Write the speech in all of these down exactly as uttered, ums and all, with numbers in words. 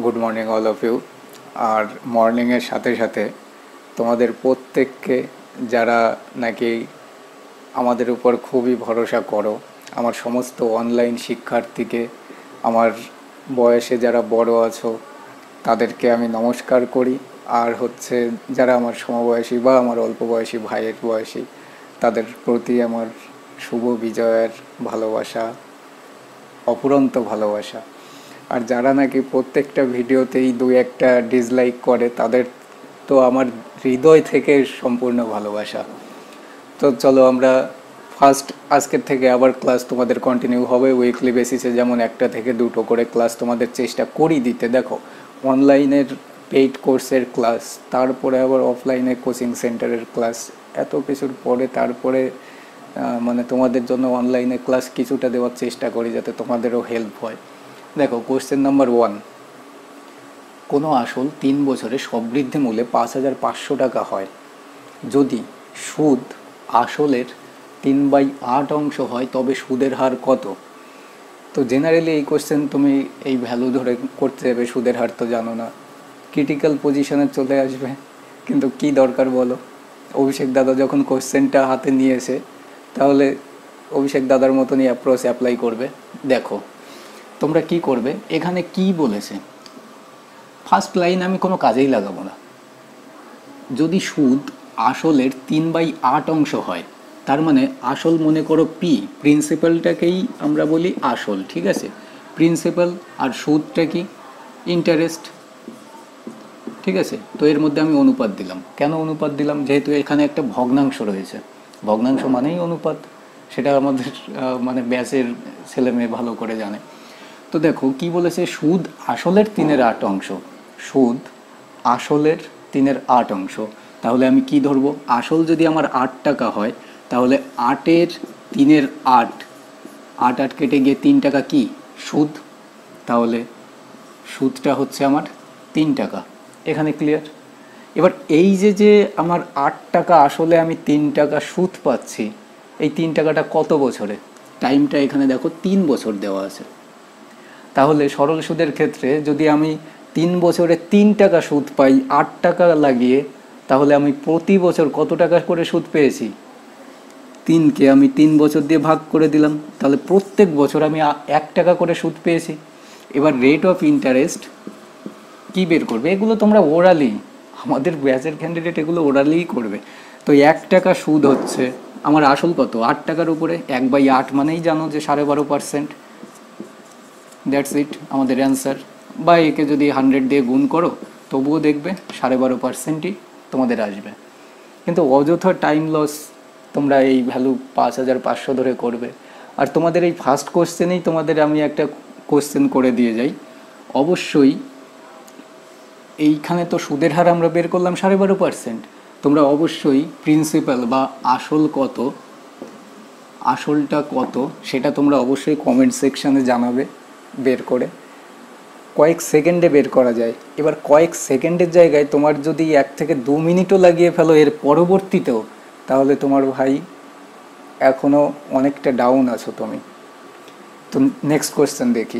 Good morning all of you. আর মর্নিংয়ের সাথে সাথে তোমাদের প্রত্যেককে যারা নাকি আমাদের উপর খুবই ভরসা করো, আমার সমস্ত অনলাইন শিক্ষার্থীকে, আমার বয়সে যারা বড় আছো তাদেরকে আমি নমস্কার করি। আর হচ্ছে যারা আমার সমবয়সী বা আমার অল্প বয়সী ভাইয়ের বয়সী, তাদের প্রতি আমার শুভ বিজয়ের ভালোবাসা, অফুরন্ত ভালোবাসা। আর যারা নাকি প্রত্যেকটা ভিডিওতেই দু একটা ডিসলাইক করে, তাদের তো আমার হৃদয় থেকে সম্পূর্ণ ভালোবাসা। তো চলো আমরা ফার্স্ট আজকের থেকে আবার ক্লাস তোমাদের কন্টিনিউ হবে উইকলি বেসিসে, যেমন একটা থেকে দুটো করে ক্লাস তোমাদের চেষ্টা করি দিতে। দেখো, অনলাইনের পেইড কোর্সের ক্লাস, তারপরে আবার অফলাইনে কোচিং সেন্টারের ক্লাস, এত কিছুর পরে তারপরে মানে তোমাদের জন্য অনলাইনে ক্লাস কিছুটা দেওয়ার চেষ্টা করি যাতে তোমাদেরও হেল্প হয়। দেখো, কোশ্চেন নাম্বার ওয়ান, কোনো আসল তিন বছরে সমৃদ্ধি মূল্যে পাঁচ হাজার পাঁচশো টাকা হয় যদি সুদ আসলের তিন বাই আট অংশ হয়, তবে সুদের হার কত? তো জেনারেলি এই কোশ্চেন তুমি এই ভ্যালু ধরে করতে যাবে, সুদের হার তো জানো না, ক্রিটিক্যাল পজিশনে চলে আসবে। কিন্তু কি দরকার বলো? অভিষেক দাদা যখন কোশ্চেনটা হাতে নিয়েছে, তাহলে অভিষেক দাদার মতনই অ্যাপ্রোচ অ্যাপ্লাই করবে। দেখো তোমরা কি করবে, এখানে কি বলেছে, ফার্স্ট লাইন আমি কোনো কাজেই লাগাবো না। যদি সুদ আসলের তিন বাই আট অংশ হয়, তার মানে আসল মনে করো পি, প্রিন্সিপালটাকেই আমরা বলি আসল, ঠিক আছে? প্রিন্সিপাল আর সুদটা কি? ইন্টারেস্ট, ঠিক আছে? তো এর মধ্যে আমি অনুপাত দিলাম। কেন অনুপাত দিলাম? যেহেতু এখানে একটা ভগ্নাংশ রয়েছে, ভগ্নাংশ মানেই অনুপাত, সেটা আমাদের মানে ব্যাচের ছেলে মেয়ে ভালো করে জানে। তো দেখো কি বলেছে, সুদ আসলের তিনের আট অংশ, সুদ আসলের তিনের আট অংশ। তাহলে আমি কি ধরবো, আসল যদি আমার আট টাকা হয়, তাহলে আটের তিনের আট, আট আট কেটে গিয়ে তিন টাকা কি সুদ, তাহলে সুদটা হচ্ছে আমার তিন টাকা। এখানে ক্লিয়ার? এবার এই যে যে আমার আট টাকা আসলে আমি তিন টাকা সুদ পাচ্ছি, এই তিন টাকাটা কত বছরে? টাইমটা এখানে দেখো তিন বছর দেওয়া আছে। তাহলে সরল সুদের ক্ষেত্রে যদি আমি তিন বছরে তিন টাকা সুদ পাই আট টাকা লাগিয়ে, তাহলে আমি প্রতি বছর কত টাকা করে সুদ পেয়েছি? তিনকে আমি তিন বছর দিয়ে ভাগ করে দিলাম, তাহলে প্রত্যেক বছর আমি এক টাকা করে সুদ পেয়েছি। এবার রেট অফ ইন্টারেস্ট কি বের করবে? এগুলো তোমরা ওরালি, আমাদের ব্যাচের ক্যান্ডিডেট এগুলো ওরালিই করবে। তো এক টাকা সুদ হচ্ছে আমার আসল কত? আট টাকার উপরে এক বাই আট মানেই জানো যে সাড়ে বারো পার্সেন্ট। দ্যাটস ইট আমাদের অ্যান্সার। বা একে যদি হান্ড্রেড দিয়ে গুণ করো, তবুও দেখবে সাড়ে বারো পার্সেন্টই তোমাদের আসবে। কিন্তু অযথা টাইম লস তোমরা এই ভ্যালু পাঁচ হাজার পাঁচশো ধরে করবে। আর তোমাদের এই ফার্স্ট কোশ্চেনেই তোমাদের আমি একটা কোশ্চেন করে দিয়ে যাই। অবশ্যই এইখানে তো সুদের হার আমরা বের করলাম সাড়ে বারো পার্সেন্ট, তোমরা অবশ্যই প্রিন্সিপাল বা আসল কত, আসলটা কত সেটা তোমরা অবশ্যই কমেন্ট সেকশানে জানাবে বের করে। কয়েক সেকেন্ডে বের করা যায়। এবার কয়েক সেকেন্ডের জায়গায় তোমার যদি এক থেকে দু মিনিটও লাগিয়ে ফেলো এর পরবর্তীতেও, তাহলে তোমার ভাই এখনও অনেকটা ডাউন আছো তুমি। তো নেক্সট কোয়েশ্চেন দেখি।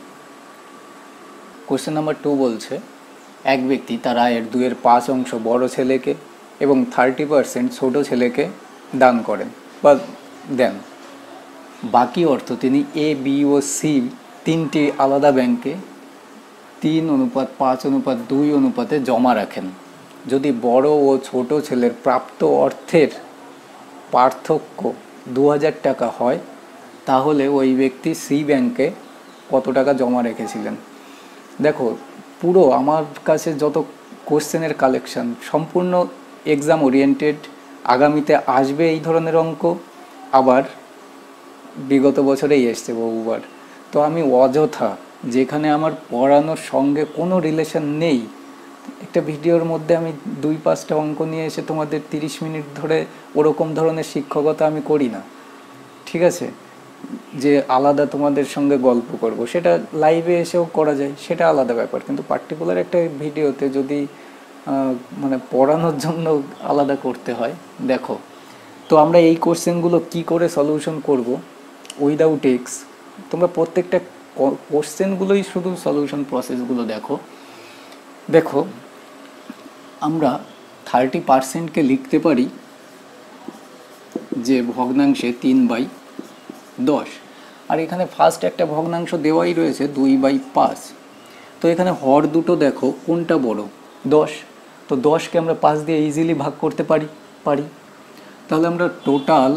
কোয়েশ্চেন নাম্বার টু বলছে, এক ব্যক্তি তার আয়ের দুইয়ের পাঁচ অংশ বড় ছেলেকে এবং থার্টি পার্সেন্ট ছোটো ছেলেকে দান করেন বা দেন। বাকি অর্থ তিনি এ, বি ও সি তিনটি আলাদা ব্যাংকে তিন অনুপাত পাঁচ অনুপাত দুই অনুপাতে জমা রাখেন। যদি বড় ও ছোট ছেলের প্রাপ্ত অর্থের পার্থক্য দু হাজার টাকা হয়, তাহলে ওই ব্যক্তি সি ব্যাংকে কত টাকা জমা রেখেছিলেন? দেখো, পুরো আমার কাছে যত কোশ্চেনের কালেকশান সম্পূর্ণ এক্সাম ওরিয়েন্টেড, আগামীতে আসবে এই ধরনের অঙ্ক, আবার বিগত বছরেই এসছে বহুবার। তো আমি অযথা, যেখানে আমার পড়ানোর সঙ্গে কোনো রিলেশন নেই, একটা ভিডিওর মধ্যে আমি দুই পাঁচটা অঙ্ক নিয়ে এসে তোমাদের তিরিশ মিনিট ধরে ওরকম ধরনের শিক্ষকতা আমি করি না, ঠিক আছে? যে আলাদা তোমাদের সঙ্গে গল্প করব, সেটা লাইভে এসেও করা যায়, সেটা আলাদা ব্যাপার। কিন্তু পার্টিকুলার একটা ভিডিওতে যদি মানে পড়ানোর জন্য আলাদা করতে হয়, দেখো। তো আমরা এই কোশ্চেনগুলো কি করে সলিউশন করব উইদাউট এক্স, তোমরা প্রত্যেকটা কোশ্চেনগুলোই শুধু সলিউশন প্রসেসগুলো দেখো। দেখো আমরা থার্টি পার্সেন্টকে লিখতে পারি যে ভগ্নাংশে তিন বাই দশ, আর এখানে ফার্স্ট একটা ভগ্নাংশ দেওয়াই রয়েছে দুই বাই পাঁচ। তো এখানে হর দুটো দেখো কোনটা বড়, দশ। তো দশকে আমরা পাঁচ দিয়ে ইজিলি ভাগ করতে পারি পারি তাহলে আমরা টোটাল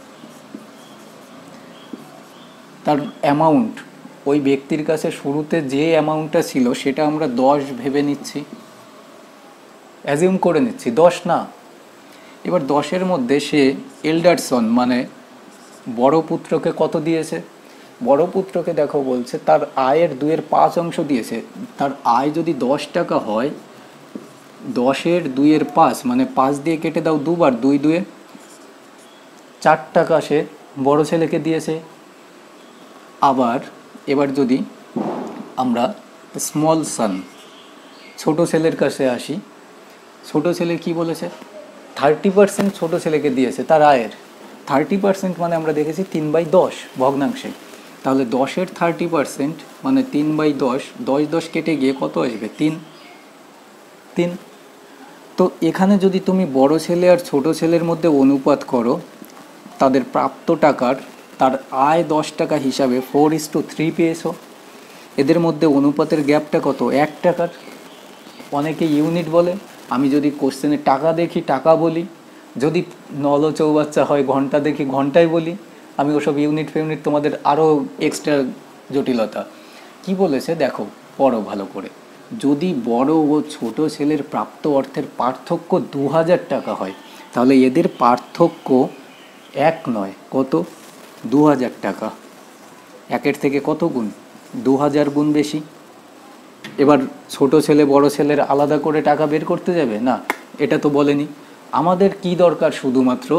তার অ্যামাউন্ট, ওই ব্যক্তির কাছে শুরুতে যে অ্যামাউন্টটা ছিল সেটা আমরা দশ ভেবে নিচ্ছি, অ্যাজিউম করে নিচ্ছি, দশ না। এবার দশের মধ্যে সে এল্ডারসন মানে বড় পুত্রকে কত দিয়েছে, বড় পুত্রকে দেখো বলছে তার আয়ের দুইয়ের পাঁচ অংশ দিয়েছে। তার আয় যদি দশ টাকা হয়, দশের দুইয়ের পাঁচ মানে পাঁচ দিয়ে কেটে দাও দুবার, দুই দুয়ে চার টাকা সে বড় ছেলেকে দিয়েছে। আবার এবার যদি আমরা স্মল সান ছোট ছেলের কাছে আসি, ছোট ছেলে কি বলেছে, থার্টি পার্সেন্ট ছোটো ছেলেকে দিয়েছে তার আয়ের। থার্টি পার্সেন্ট মানে আমরা দেখেছি তিন বাই দশ ভগ্নাংশে, তাহলে দশের থার্টি পার্সেন্ট মানে তিন বাই দশ, দশ দশ কেটে গিয়ে কত আসবে, তিন তিন। তো এখানে যদি তুমি বড় ছেলে আর ছোট ছেলের মধ্যে অনুপাত করো তাদের প্রাপ্ত টাকার, তার আয় দশ টাকা হিসাবে ফোর ইস টু থ্রি পেয়েছো। এদের মধ্যে অনুপাতের গ্যাপটা কত, এক টাকার। অনেকে ইউনিট বলে, আমি যদি কোশ্চেনে টাকা দেখি টাকা বলি, যদি নল চৌবাচ্চা হয় ঘন্টা দেখি ঘন্টায় বলি। আমি ওসব ইউনিট ফিউনিট তোমাদের আরও এক্সট্রা জটিলতা। কি বলেছে দেখো, পড়ো ভালো করে। যদি বড় ও ছোট ছেলের প্রাপ্ত অর্থের পার্থক্য দু হাজার টাকা হয়, তাহলে এদের পার্থক্য এক নয়, কত, দু হাজার টাকা। একের থেকে কত গুণ, দু হাজার গুণ বেশি। এবার ছোট ছেলে বড় ছেলের আলাদা করে টাকা বের করতে যাবে না, এটা তো বলেনি। আমাদের কি দরকার, শুধুমাত্র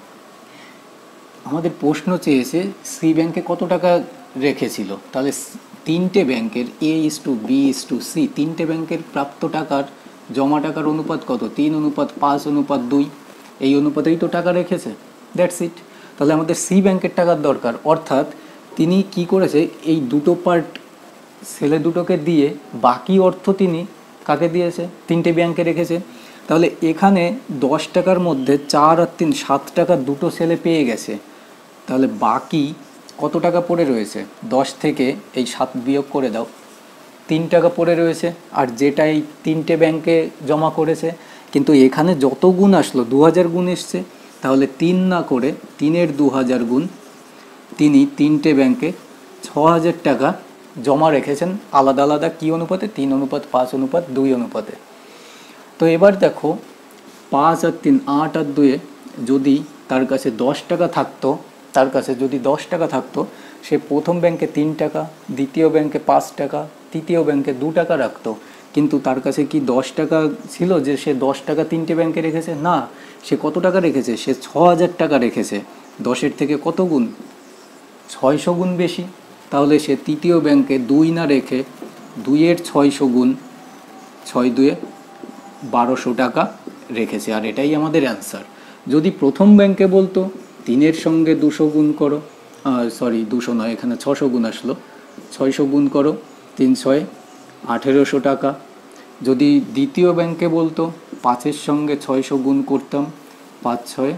আমাদের প্রশ্ন চেয়েছে সি ব্যাংকে কত টাকা রেখেছিল, তাহলে তিনটে ব্যাংকের A is to B is to C, তিনটে ব্যাংকের প্রাপ্ত টাকার জমা টাকার অনুপাত কত, তিন অনুপাত পাঁচ অনুপাত দুই, এই অনুপাতেই তো টাকা রেখেছে, দ্যাটস ইট। তাহলে আমাদের সি ব্যাংকের টাকার দরকার, অর্থাৎ তিনি কি করেছে, এই দুটো পার্ট ছেলে দুটোকে দিয়ে বাকি অর্থ তিনি কাকে দিয়েছে, তিনটে ব্যাংকে রেখেছে। তাহলে এখানে দশ টাকার মধ্যে চার আর তিন সাত টাকা দুটো ছেলে পেয়ে গেছে, তাহলে বাকি কত টাকা পড়ে রয়েছে, দশ থেকে এই সাত বিয়োগ করে দাও, তিন টাকা পড়ে রয়েছে। আর যেটা এই তিনটে ব্যাংকে জমা করেছে, কিন্তু এখানে যত গুণ আসলো দু হাজার গুণ এসছে, তাহলে তিন না করে তিনের দু হাজার গুণ, তিনি তিনটে ব্যাংকে ছ হাজার টাকা জমা রেখেছেন আলাদা আলাদা কী অনুপাতে, তিন অনুপাত পাঁচ অনুপাত দুই অনুপাতে। তো এবার দেখো পাঁচ আর তিন আট আর দুয়ে যদি তার কাছে দশ টাকা থাকতো, তার কাছে যদি দশ টাকা থাকতো, সে প্রথম ব্যাংকে তিন টাকা, দ্বিতীয় ব্যাংকে পাঁচ টাকা, তৃতীয় ব্যাংকে দু টাকা রাখতো। কিন্তু তার কাছে কি দশ টাকা ছিল যে সে দশ টাকা তিনটে ব্যাংকে রেখেছে, না, সে কত টাকা রেখেছে, সে ছ হাজার টাকা রেখেছে। দশের থেকে কত গুণ, ছয়শো গুণ বেশি। তাহলে সে তৃতীয় ব্যাংকে দুই না রেখে দুইয়ের ছয়শো গুণ, ছয় দুয়ে বারোশো টাকা রেখেছে, আর এটাই আমাদের অ্যান্সার। যদি প্রথম ব্যাংকে বলতো তিনের সঙ্গে দুশো গুণ করো, সরি দুশো নয়, এখানে ছশো গুণ আসলো, ছয়শো গুণ করো, তিন ছয় আঠেরোশো টাকা। যদি দ্বিতীয় ব্যাংকে বলতো পাঁচের সঙ্গে ছয়শো গুণ করতাম, পাঁচ ছয়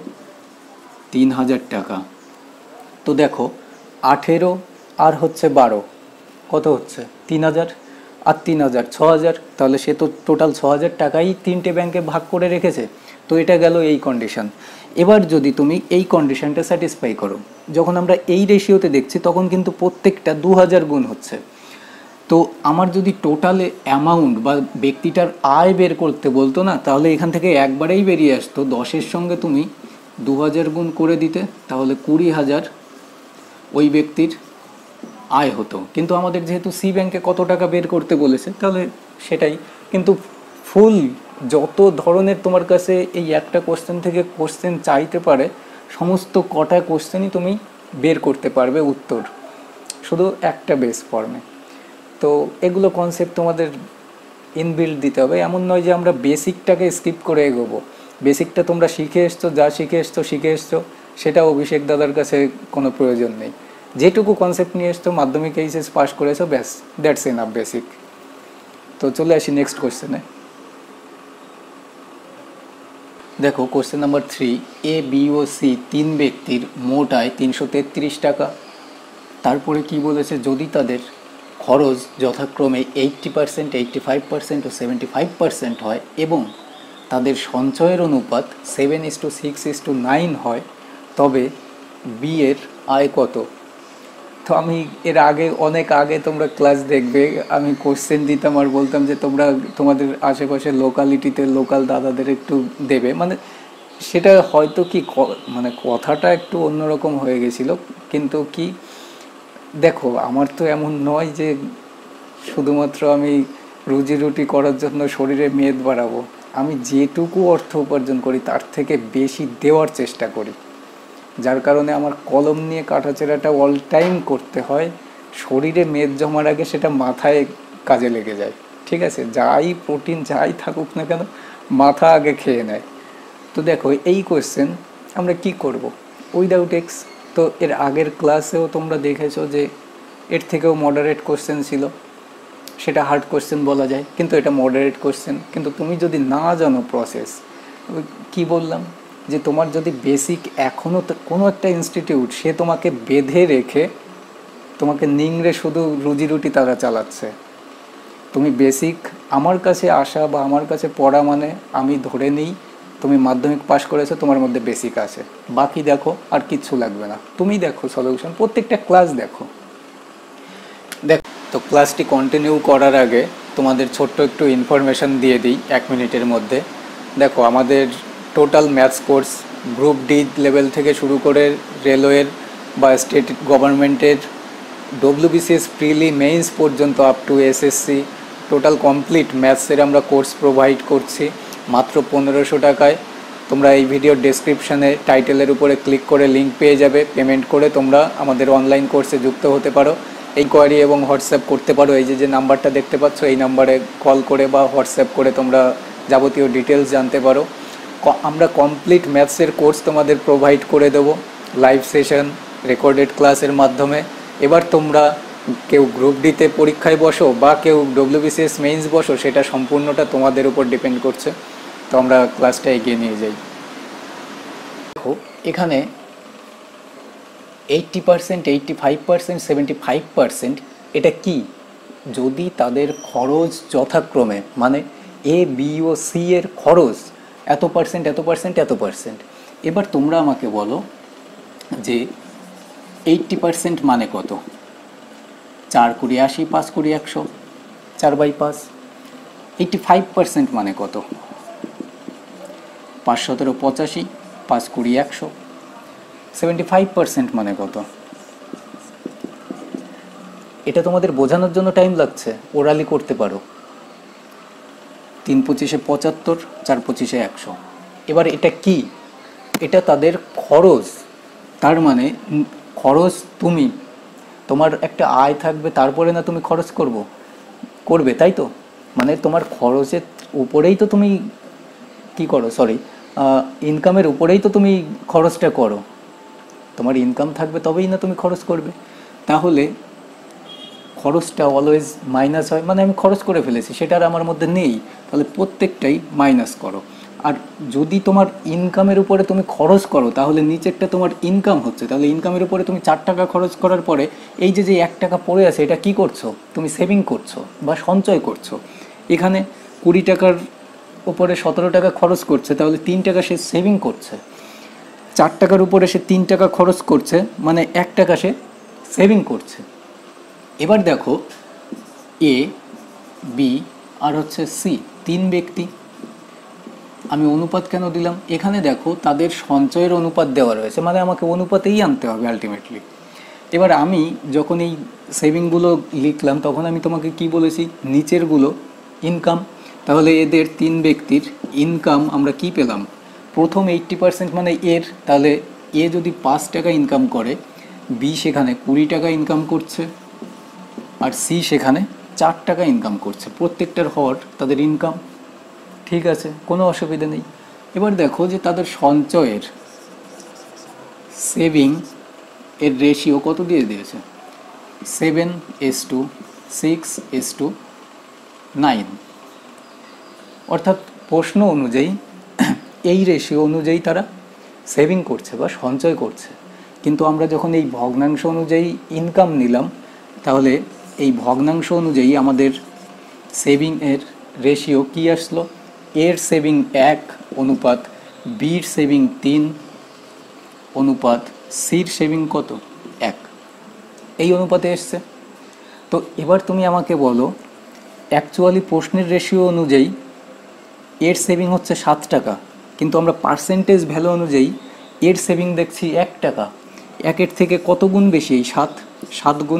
তিন হাজার টাকা। তো দেখো আঠেরো আর হচ্ছে বারো কত হচ্ছে, তিন হাজার, আর তিন হাজার ছ হাজার, তাহলে সে তো টোটাল ছ হাজার টাকাই তিনটে ব্যাংকে ভাগ করে রেখেছে। তো এটা গেল এই কন্ডিশন। এবার যদি তুমি এই কন্ডিশনটা স্যাটিসফাই করো, যখন আমরা এই রেশিওতে দেখছি তখন কিন্তু প্রত্যেকটা দু হাজার গুণ হচ্ছে। তো আমার যদি টোটালে অ্যামাউন্ট বা ব্যক্তিটার আয় বের করতে বলতো না, তাহলে এখান থেকে একবারেই বেরিয়ে আসতো দশের সঙ্গে তুমি দু হাজার গুণ করে দিতে, তাহলে কুড়ি হাজার ওই ব্যক্তির আয় হতো। কিন্তু আমাদের যেহেতু সি ব্যাংকে কত টাকা বের করতে বলেছে, তাহলে সেটাই। কিন্তু ফুল যত ধরনের তোমার কাছে এই একটা কোশ্চেন থেকে কোশ্চেন চাইতে পারে, সমস্ত কটা কোশ্চেনই তুমি বের করতে পারবে উত্তর, শুধু একটা বেস ফর্মে। তো এগুলো কনসেপ্ট তোমাদের ইনবিল্ড দিতে হবে, এমন নয় যে আমরা বেসিকটাকে স্কিপ করে এগোবো। বেসিকটা তোমরা শিখে এসছো, যা শিখে এসছো শিখে এসছো, সেটা অভিষেক দাদার কাছে কোনো প্রয়োজন নেই। যেটুকু কনসেপ্ট নিয়ে এসছো, মাধ্যমিক এইচএস পাস করেছো, ব্যাস, দ্যাটস এনাফ বেসিক। তো চলে আসি নেক্সট কোশ্চেনে। দেখো question number three, A B ও সি তিন ব্যক্তির মোট আয় তিনশো তেত্রিশ টাকা। তারপরে কি বলেছে, যদি তাদের খরচ যথাক্রমে eighty percent, eighty five percent ও সেভেন্টি ফাইভ পার্সেন্ট হয় এবং তাদের সঞ্চয়ের অনুপাত seven is to six is to nine হয়, তবে বি এর আয় কত? তো আমি এর আগে, অনেক আগে তোমরা ক্লাস দেখবে, আমি কোশ্চেন দিতাম আর বলতাম যে তোমরা তোমাদের আশেপাশে লোকালিটিতে লোকাল দাদাদের একটু দেবে, মানে সেটা হয়তো কি মানে কথাটা একটু অন্যরকম হয়ে গেছিলো, কিন্তু কি দেখো আমার তো এমন নয় যে শুধুমাত্র আমি রুজি রুটি করার জন্য শরীরে মেদ বাড়াবো। আমি যেটুকু অর্থ উপার্জন করি তার থেকে বেশি দেওয়ার চেষ্টা করি, যার কারণে আমার কলম নিয়ে কাটাছেঁড়াটা অল টাইম করতে হয়। শরীরে মেদ জমার আগে সেটা মাথায় কাজে লেগে যায়, ঠিক আছে? যাই প্রোটিন যাই থাকুক না কেন, মাথা আগে খেয়ে নেয়। তো দেখো এই কোয়েশ্চেন আমরা কি করব, উইদাউট এক্স। তো এর আগের ক্লাসেও তোমরা দেখেছো যে এর থেকেও মডারেট কোয়েশ্চেন ছিল, সেটা হার্ড কোয়েশ্চেন বলা যায়, কিন্তু এটা মডারেট কোয়েশ্চেন। কিন্তু তুমি যদি না জানো প্রসেস, কি বললাম যে তোমার যদি বেসিক এখনও কোনো একটা ইনস্টিটিউট সে তোমাকে বেঁধে রেখে তোমাকে নিংড়ে শুধু রুজি রুটি তারা চালাচ্ছে, তুমি বেসিক আমার কাছে আসা বা আমার কাছে পড়া মানে আমি ধরে নিই তুমি মাধ্যমিক পাস করেছো, তোমার মধ্যে বেসিক আছে, বাকি দেখো আর কিচ্ছু লাগবে না, তুমি দেখো সলিউশন, প্রত্যেকটা ক্লাস দেখো। দেখ, তো ক্লাসটি কন্টিনিউ করার আগে তোমাদের ছোট্ট একটু ইনফরমেশান দিয়ে দিই এক মিনিটের মধ্যে। দেখো আমাদের total maths course group D level থেকে শুরু করে রেলওয়ের বা স্টেট গভর্নমেন্টের ডব্লিউবিসিএস প্রিলি মেইনস পর্যন্ত up to SSC total complete ম্যাথসের আমরা কোর্স প্রোভাইড করছি মাত্র পনেরোশো টাকায়। তোমরা এই ভিডিওর ডেসক্রিপশানে টাইটেলের উপরে ক্লিক করে লিঙ্ক পেয়ে যাবে, পেমেন্ট করে তোমরা আমাদের অনলাইন কোর্সে যুক্ত হতে পারো, ইনকোয়ারি এবং হোয়াটসঅ্যাপ করতে পারো। এই যে যে নাম্বারটা দেখতে পাচ্ছ এই নাম্বারে কল করে বা হোয়াটসঅ্যাপ করে তোমরা যাবতীয় ডিটেলস জানতে পারো। আমরা কমপ্লিট ম্যাথসের কোর্স তোমাদের প্রোভাইড করে দেবো লাইভ সেশন, রেকর্ডেড ক্লাসের মাধ্যমে। এবার তোমরা কেউ গ্রুপ ডিতে পরীক্ষায় বসো বা কেউ ডব্লিউবিসিএস মেইনস বসো, সেটা সম্পূর্ণটা তোমাদের উপর ডিপেন্ড করছে। তো আমরা ক্লাসটা এগিয়ে নিয়ে যাই। দেখো এখানে eighty percent, eighty five percent, seventy five percent এটা কি? যদি তাদের খরচ যথাক্রমে, মানে এ বি ও সি এর খরচ এত পার্সেন্ট, এত পার্সেন্ট, এত পার্সেন্ট। এবার তোমরা আমাকে বলো যে এইট্টি পার্সেন্ট মানে কত? চার কুড়ি আশি, পাঁচ কুড়ি একশো, চার বাই পাঁচ। এইট্টি ফাইভ পার্সেন্ট মানে কত? পাঁচ সতেরো পঁচাশি, পাঁচ কুড়ি একশো। সেভেন্টি ফাইভ পার্সেন্ট মানে কত? এটা তোমাদের বোঝানোর জন্য টাইম লাগছে, ওরালি করতে পারো। তিন পঁচিশে পঁচাত্তর, চার পঁচিশে একশো। এবার এটা কি? এটা তাদের খরচ। তার মানে খরচ তুমি, তোমার একটা আয় থাকবে তারপরে না তুমি খরচ করব করবে, তাই তো? মানে তোমার খরচের উপরেই তো তুমি কি করো, সরি ইনকামের উপরেই তো তুমি খরচটা করো। তোমার ইনকাম থাকবে তবেই না তুমি খরচ করবে। তাহলে খরচটা অলওয়েজ মাইনাস হয়, মানে আমি খরচ করে ফেলেছি সেটা আর আমার মধ্যে নেই, তাহলে প্রত্যেকটাই মাইনাস করো। আর যদি তোমার ইনকামের উপরে তুমি খরচ করো তাহলে নিচেরটা তোমার ইনকাম হচ্ছে, তাহলে ইনকামের উপরে তুমি চার টাকা খরচ করার পরে এই যে যে এক টাকা পড়ে আছে এটা কি করছো? তুমি সেভিং করছো বা সঞ্চয় করছো। এখানে কুড়ি টাকার উপরে সতেরো টাকা খরচ করছে, তাহলে তিন টাকা সে সেভিং করছে। চার টাকার উপরে সে তিন টাকা খরচ করছে, মানে এক টাকা সে সেভিং করছে। এবার দেখো এ, বি আর হচ্ছে সি, তিন ব্যক্তি। আমি অনুপাত কেন দিলাম? এখানে দেখো তাদের সঞ্চয়ের অনুপাত দেওয়া রয়েছে, মানে আমাকে অনুপাতেই আনতে হবে আলটিমেটলি। এবার আমি যখন এই সেভিংগুলো লিখলাম তখন আমি তোমাকে কি বলেছি? নিচেরগুলো ইনকাম। তাহলে এদের তিন ব্যক্তির ইনকাম আমরা কি পেলাম? প্রথম এইট্টি পার্সেন্ট মানে এর, তাহলে এ যদি পাঁচ টাকা ইনকাম করে, বি সেখানে কুড়ি টাকা ইনকাম করছে, আর সি সেখানে চার টাকা ইনকাম করছে। প্রত্যেকটার হওয়ার তাদের ইনকাম, ঠিক আছে, কোনো অসুবিধা নেই। এবার দেখো যে তাদের সঞ্চয়ের সেভিং এর রেশিও কত দিয়ে দিয়েছে, seven is to six is to nine. অর্থাৎ প্রশ্ন অনুযায়ী এই রেশিও অনুযায়ী তারা সেভিং করছে বা সঞ্চয় করছে। কিন্তু আমরা যখন এই ভগ্নাংশ অনুযায়ী ইনকাম নিলাম, তাহলে এই ভগ্নাংশ অনুযায়ী আমাদের সেভিংয়ের রেশিও কী আসলো, এর সেভিং এক অনুপাত বির সেভিং তিন অনুপাত সির সেভিং কত, এক, এই অনুপাতে এসছে। তো এবার তুমি আমাকে বলো, অ্যাকচুয়ালি প্রশ্নের রেশিও অনুযায়ী এর সেভিং হচ্ছে সাত টাকা, কিন্তু আমরা পার্সেন্টেজ ভ্যালু অনুযায়ী এর সেভিং দেখছি এক টাকা। একের থেকে কত গুণ বেশি, এই সাত, সাত গুণ।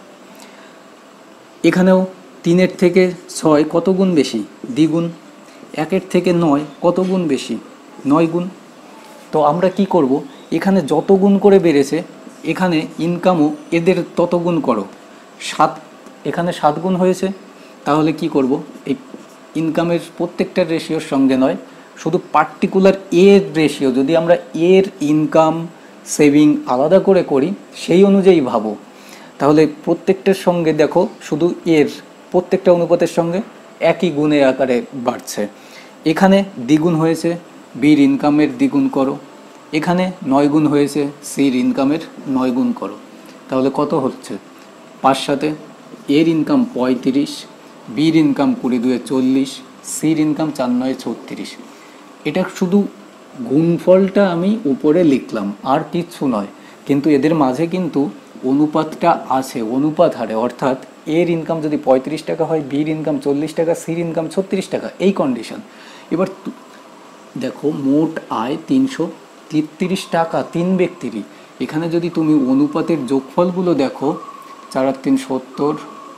এখানেও তিনের থেকে ছয় কত গুণ বেশি, দ্বিগুণ। একের থেকে নয় কত গুণ বেশি, নয় গুণ। তো আমরা কি করব, এখানে যত গুণ করে বেড়েছে এখানে ইনকামও এদের তত গুণ করো। সাত, এখানে সাত গুণ হয়েছে, তাহলে কি করব, এই ইনকামের প্রত্যেকটা রেশিওর সঙ্গে নয়, শুধু পার্টিকুলার এর রেশিও, যদি আমরা এর ইনকাম সেভিং আলাদা করে করি সেই অনুযায়ী ভাবো, তাহলে প্রত্যেকটার সঙ্গে দেখো শুধু এর প্রত্যেকটা অনুপাতের সঙ্গে একই গুণের আকারে বাড়ছে। এখানে দ্বিগুণ হয়েছে, বির ইনকামের দ্বিগুণ করো। এখানে নয় গুণ হয়েছে, সির ইনকামের নয় গুণ করো। তাহলে কত হচ্ছে, পাঁচ সাথে এর ইনকাম পঁয়ত্রিশ, বির ইনকাম কুড়ি দুয়ে চল্লিশ, সির ইনকাম চার নয় ছত্রিশ। এটা শুধু গুণফলটা আমি উপরে লিখলাম, আর কিচ্ছু নয়। কিন্তু এদের মাঝে কিন্তু অনুপাতটা আছে, অনুপাত হারে, অর্থাৎ এর ইনকাম যদি পঁয়ত্রিশ টাকা হয়, বির ইনকাম চল্লিশ টাকা, সির ইনকাম ছত্রিশ টাকা, এই কন্ডিশন। এবার দেখো মোট আয় তিনশো তেত্রিশ টাকা তিন ব্যক্তিরই। এখানে যদি তুমি অনুপাতের যোগফলগুলো দেখো, চার আর তিন সত্তর,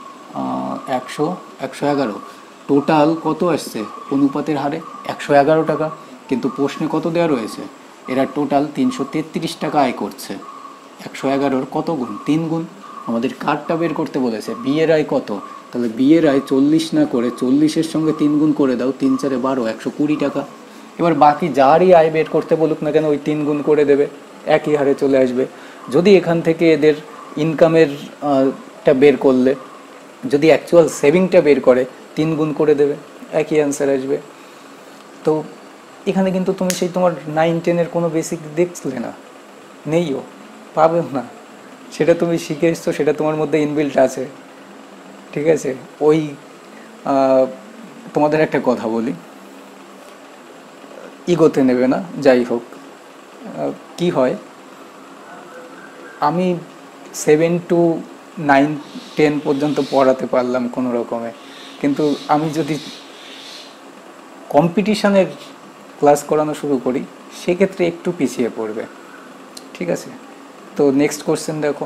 একশো, একশো এগারো, টোটাল কত আসছে অনুপাতের হারে, একশো এগারো টাকা। কিন্তু প্রশ্নে কত দেওয়া রয়েছে, এরা টোটাল তিনশো তেত্রিশ টাকা আয় করছে। একশো এগারোর কত গুণ, তিন গুণ। আমাদের কার্ডটা বের করতে বলেছে, বিয়ের আয় কত, তাহলে বিয়ের আয় চল্লিশ না করে চল্লিশের সঙ্গে তিন গুণ করে দাও, তিন চারে বারো, একশো কুড়ি টাকা। এবার বাকি যারই আয় বের করতে বলুক না কেন, ওই তিন গুণ করে দেবে, একই হারে চলে আসবে। যদি এখান থেকে এদের ইনকামের টা বের করলে, যদি অ্যাকচুয়াল সেভিংটা বের করে, তিন গুণ করে দেবে, একই অ্যান্সার আসবে। তো এখানে কিন্তু তুমি সেই তোমার নাইন টেনের কোনো বেসিক দেখলে না, নেইও, পাবেও না। সেটা তুমি শিখে এসছো, সেটা তোমার মধ্যে ইনবিল্ট আছে, ঠিক আছে। ওই তোমাদের একটা কথা বলি, ইগোতে নেবে না, যাই হোক। কি হয়, আমি সেভেন টু নাইন টেন পর্যন্ত পড়াতে পারলাম কোনো রকমে, কিন্তু আমি যদি কম্পিটিশনের ক্লাস করানো শুরু করি সেক্ষেত্রে একটু পিছিয়ে পড়বে, ঠিক আছে। তো নেক্সট কোশ্চেন দেখো,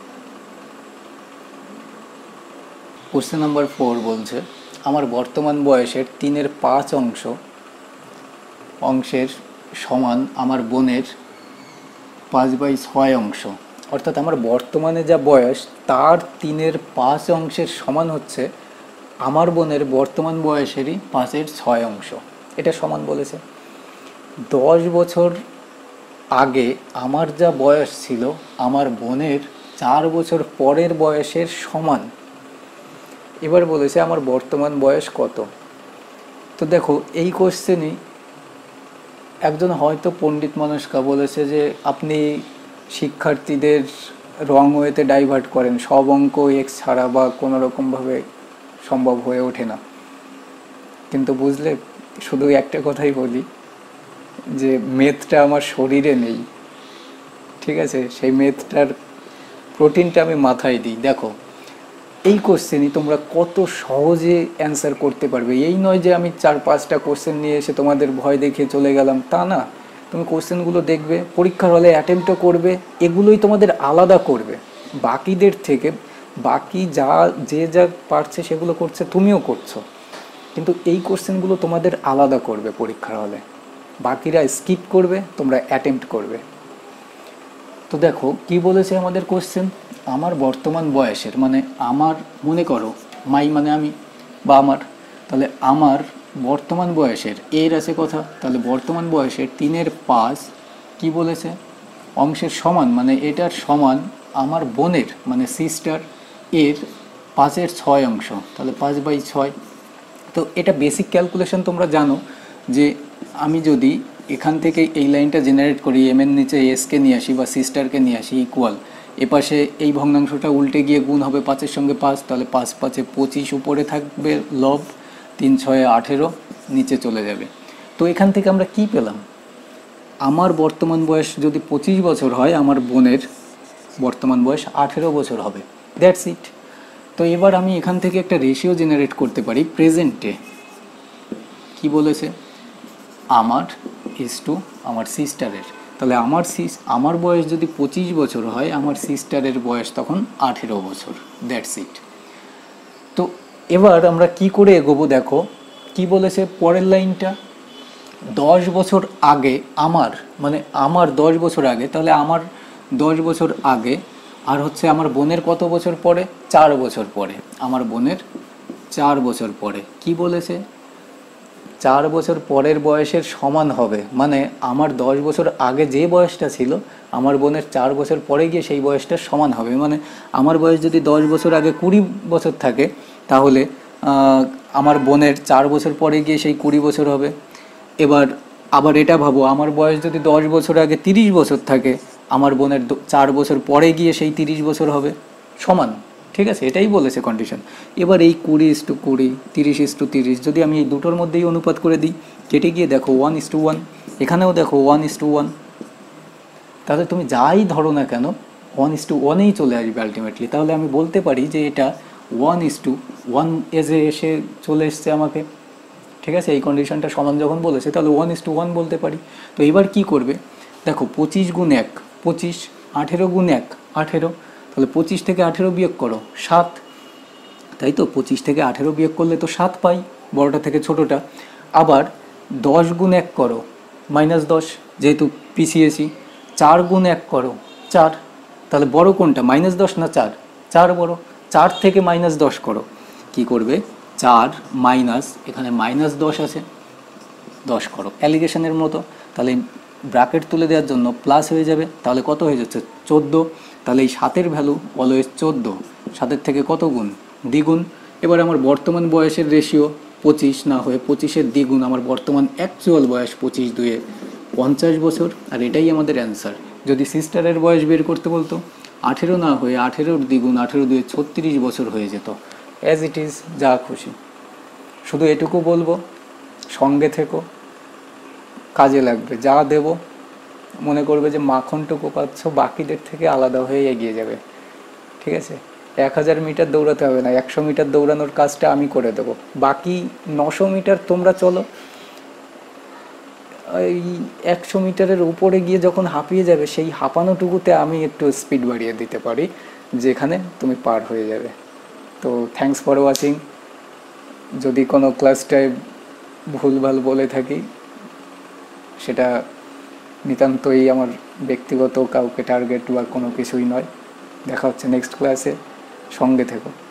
কোশ্চেন নাম্বার ফোর বলছে, আমার বর্তমান বয়সের তিনের পাঁচ অংশ অংশের সমান আমার বোনের পাঁচ বাই ছয় অংশ। অর্থাৎ আমার বর্তমানে যা বয়স তার তিনের পাঁচ অংশের সমান হচ্ছে আমার বোনের বর্তমান বয়সেরই পাঁচের ছয় অংশ। এটা সমান বলেছে। দশ বছর আগে আমার যা বয়স ছিল আমার বোনের চার বছর পরের বয়সের সমান। এবার বলেছে আমার বর্তমান বয়স কত। তো দেখো এই কোশ্চেনই একজন হয়তো পণ্ডিত মানুষকা বলেছে যে আপনি শিক্ষার্থীদের রং ওয়েতে ডাইভার্ট করেন, সব অঙ্ক এক্স ছাড়া বা কোনো রকমভাবে সম্ভব হয়ে ওঠে না। কিন্তু বুঝলে, শুধু একটা কথাই বলি যে মেথটা আমার শরীরে নেই, ঠিক আছে। সেই মেথটার প্রোটিনটা আমি মাথায় দিই। দেখো এই কোশ্চেনই তোমরা কত সহজে অ্যান্সার করতে পারবে। এই নয় যে আমি চার পাঁচটা কোশ্চেন নিয়ে এসে তোমাদের ভয় দেখিয়ে চলে গেলাম, তা না। তুমি কোশ্চেনগুলো দেখবে, পরীক্ষার হলে অ্যাটেম্পটও করবে, এগুলোই তোমাদের আলাদা করবে বাকিদের থেকে। বাকি যা যে যা পারছে সেগুলো করছে, তুমিও করছো, কিন্তু এই কোশ্চেনগুলো তোমাদের আলাদা করবে পরীক্ষার হলে। বাকিরা স্কিপ করবে, তোমরা অ্যাটেম্পট করবে। তো দেখো কি বলেছে আমাদের কোশ্চেন, আমার বর্তমান বয়সের, মানে আমার, মনে করো মাই মানে আমি বা আমার, তাহলে আমার বর্তমান বয়সের এর আছে কথা, তাহলে বর্তমান বয়সের তিনের পাঁচ কি বলেছে, অংশের সমান মানে এটার সমান আমার বোনের মানে সিস্টার এর পাঁচের ছয় অংশ, তাহলে পাঁচ বাই ছয়। তো এটা বেসিক ক্যালকুলেশন তোমরা জানো যে আমি যদি এখান থেকে এই লাইনটা জেনারেট করি, এম এর নিচে এসকে নিয়ে আসি বা সিস্টারকে নিয়ে আসি ইকুয়াল, এপাশে এই ভগ্নাংশটা উল্টে গিয়ে গুণ হবে পাঁচের সঙ্গে পাঁচ, তাহলে পাঁচ পাঁচে পঁচিশ উপরে থাকবে লব, তিন ছয়ে আঠেরো নিচে চলে যাবে। তো এখান থেকে আমরা কি পেলাম, আমার বর্তমান বয়স যদি পঁচিশ বছর হয় আমার বোনের বর্তমান বয়স আঠেরো বছর হবে, দ্যাটস ইট। তো এবার আমি এখান থেকে একটা রেশিও জেনারেট করতে পারি প্রেজেন্টে। কি বলেছে, আমার ইস টু আমার সিস্টারের, তাহলে আমার সিস আমার বয়স যদি পঁচিশ বছর হয় আমার সিস্টারের বয়স তখন আঠেরো বছর, দ্যাটস ইট। তো এবার আমরা কি করে এগোবো, দেখো কি বলেছে পরের লাইনটা, দশ বছর আগে আমার মানে আমার দশ বছর আগে, তাহলে আমার দশ বছর আগে আর হচ্ছে আমার বোনের কত বছর পরে, চার বছর পরে, আমার বোনের চার বছর পরে। কি বলেছে, চার বছর পরের বয়সের সমান হবে, মানে আমার দশ বছর আগে যে বয়সটা ছিল আমার বোনের চার বছর পরে গিয়ে সেই বয়সটার সমান হবে। মানে আমার বয়স যদি দশ বছর আগে কুড়ি বছর থাকে তাহলে আমার বোনের চার বছর পরে গিয়ে সেই কুড়ি বছর হবে। এবার আবার এটা ভাবো, আমার বয়স যদি দশ বছর আগে তিরিশ বছর থাকে আমার বোনের চার বছর পরে গিয়ে সেই তিরিশ বছর হবে, সমান। ঠিক আছে, এটাই বলেছে কন্ডিশন। এবার এই কুড়ি ইস টু কুড়ি, তিরিশ ইস টু তিরিশ যদি আমি এই দুটোর মধ্যেই অনুপাত করে দিই, কেটে গিয়ে দেখো ওয়ান ইস টু ওয়ান, এখানেও দেখো ওয়ান ইস টু ওয়ান, তাহলে তুমি যাই ধরো না কেন ওয়ান ইস টু ওয়ানেই চলে আসবে আলটিমেটলি। তাহলে আমি বলতে পারি যে এটা ওয়ান ইস টু ওয়ান এজে এসে চলে এসছে আমাকে। ঠিক আছে, এই কন্ডিশনটা সমান যখন বলেছে তাহলে ওয়ান ইস টু ওয়ান বলতে পারি। তো এবার কি করবে, দেখো পঁচিশ গুণ এক পঁচিশ, আঠেরো গুণ এক আঠেরো, তাহলে পঁচিশ থেকে আঠেরো বিয়োগ করো সাত, তাই তো পঁচিশ থেকে আঠেরো বিয়োগ করলে তো সাত পাই, বড়টা থেকে ছোটোটা। আবার দশ গুণ এক করো মাইনাস দশ, যেহেতু পিছিয়েছি। চার গুণ এক করো চার, তাহলে বড় কোনটা মাইনাস দশ না চার, চার বড়। চার থেকে মাইনাস দশ করো, কি করবে চার মাইনাস এখানে মাইনাস দশ আছে দশ করো, অ্যালিগেশনের মতো। তাহলে ব্র্যাকেট তুলে দেওয়ার জন্য প্লাস হয়ে যাবে, তাহলে কত হয়ে যাচ্ছে চোদ্দো। তাহলে এই সাতের ভ্যালু অলওয়েজ চোদ্দো, সাতের থেকে কত গুণ দ্বিগুণ। এবার আমার বর্তমান বয়সের রেশিও পঁচিশ না হয়ে পঁচিশের দ্বিগুণ, আমার বর্তমান অ্যাকচুয়াল বয়স পঁচিশ দুয়ে পঞ্চাশ বছর, আর এটাই আমাদের অ্যান্সার। যদি সিস্টারের বয়স বের করতে বলতো আঠেরো না হয়ে আঠেরোর দ্বিগুণ, আঠেরো দুয়ে ছত্রিশ বছর হয়ে যেত। অ্যাজ ইট ইজ, যা খুশি। শুধু এটুকু বলবো, সঙ্গে থেকো, কাজে লাগবে। যা দেব মনে করবে যে মাখনটুকু পাচ্ছ, বাকিদের থেকে আলাদা হয়ে এগিয়ে যাবে। ঠিক আছে, এক হাজার মিটার দৌড়াতে হবে না, একশো মিটার দৌড়ানোর কাজটা আমি করে দেবো। বাকি নশো মিটার তোমরা চলো, এই একশো মিটারের উপরে গিয়ে যখন হাঁপিয়ে যাবে সেই হাঁপানোটুকুতে আমি একটু স্পিড বাড়িয়ে দিতে পারি, যেখানে তুমি পার হয়ে যাবে। তো থ্যাঙ্কস ফর ওয়াচিং। যদি কোনো ক্লাসটায় ভুলভাল বলে থাকি সেটা নিতান্তই আমার ব্যক্তিগত কাউকে টার্গেট বা কোনো কিছুই নয়। দেখা হচ্ছে নেক্সট ক্লাসে, সঙ্গে থেকো।